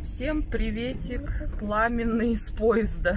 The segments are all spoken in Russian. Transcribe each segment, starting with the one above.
Всем приветик, пламенный из поезда.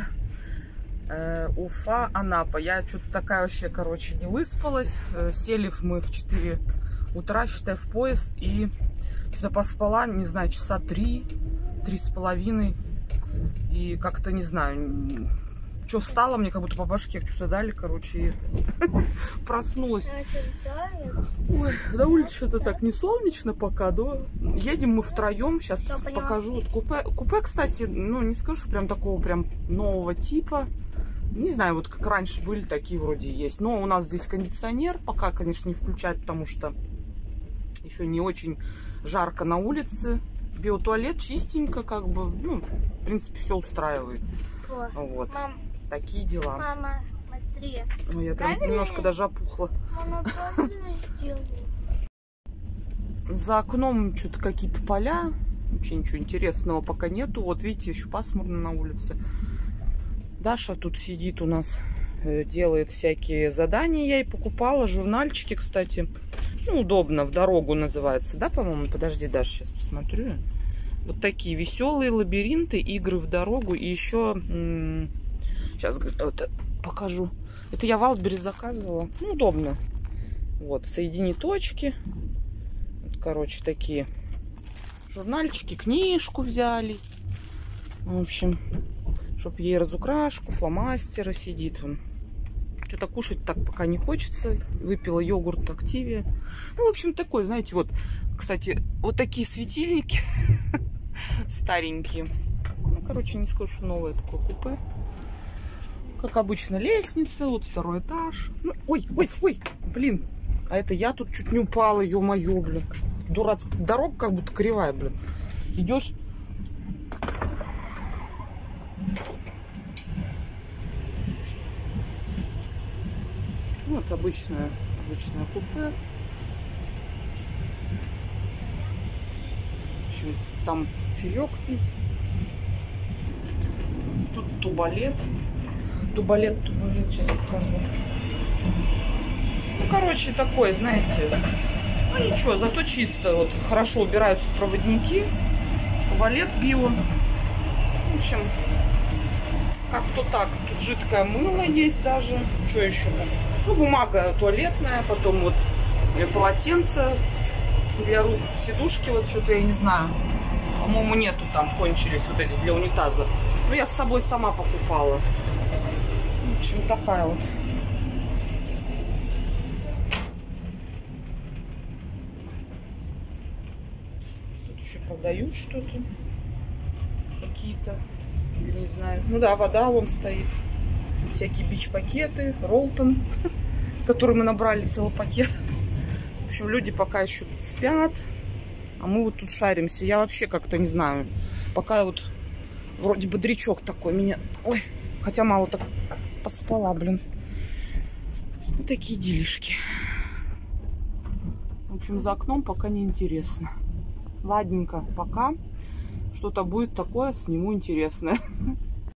Уфа, Анапа. Я что-то такая вообще, короче, не выспалась. Сели мы в 4 утра, считай, в поезд. И что-то поспала, не знаю, часа 3-3,5. И как-то, не знаю, что встала, мне как будто по башке что-то дали, короче, и проснулась. Ой, на улице что-то так не солнечно пока, да? Едем мы втроем, сейчас покажу. Вот купе, кстати, ну, не скажу, что прям такого прям нового типа. Не знаю, вот как раньше были, такие вроде есть. Но у нас здесь кондиционер, пока, конечно, не включать, потому что еще не очень жарко на улице. Биотуалет чистенько, как бы, ну, в принципе, все устраивает. Вот. Мам, такие дела. Мама, смотри. Ой, я прям немножко даже опухла. Мама правильно сделала. За окном что-то какие-то поля. Вообще ничего интересного пока нету. Вот видите, еще пасмурно на улице. Даша тут сидит у нас, делает всякие задания. Я ей покупала журнальчики, кстати. Ну, удобно, в дорогу называется, да, по-моему? Подожди, Даша, сейчас посмотрю. Вот такие веселые лабиринты, игры в дорогу. И еще, сейчас вот, покажу. Это я в Альбере заказывала. Ну, удобно. Вот, соедини точки. Вот, короче, такие журнальчики, книжку взяли. В общем, чтоб ей разукрашку, фломастеры, сидит он. Что-то кушать так пока не хочется. Выпила йогурт Активия. Ну, в общем, такой, знаете, вот, кстати, вот такие светильники старенькие. Ну, короче, не скажу, что новое такое купе. Как обычно, лестница, вот второй этаж. Ну, ой, блин. А это я тут чуть не упала, ё-моё, блин. Дурацкая дорога как будто кривая, блин. Идешь. Вот обычное купе. В общем, там чаек пить. Тут тубалет. Тубалет, сейчас покажу. Ну, короче, такое, знаете, ну ничего, зато чисто. Вот хорошо убираются проводники. Тубалет био. В общем, как-то так. Тут жидкое мыло есть даже. Что еще? Ну, бумага туалетная, потом вот полотенце для рук, сидушки, вот что-то я не знаю. По-моему, нету там, кончились вот эти для унитаза. Ну, я с собой сама покупала. В общем, такая вот. Тут еще продают что-то. Какие-то, не знаю. Ну да, вода вон стоит. Всякие бич-пакеты, Ролтон, который мы набрали целый пакет. В общем, люди пока еще спят, а мы вот тут шаримся. Я вообще как-то не знаю. Пока вот вроде бодрячок такой меня... Ой, хотя мало так поспала, блин. Вот такие делишки. В общем, за окном пока не интересно. Ладненько, пока что-то будет такое, сниму интересное.